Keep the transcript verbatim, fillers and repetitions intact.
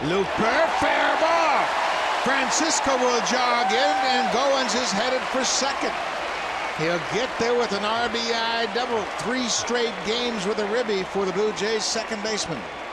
Looper, fair ball. Francisco will jog in, and Goins is headed for second. He'll get there with an R B I double. Three straight games with a ribby for the Blue Jays second baseman.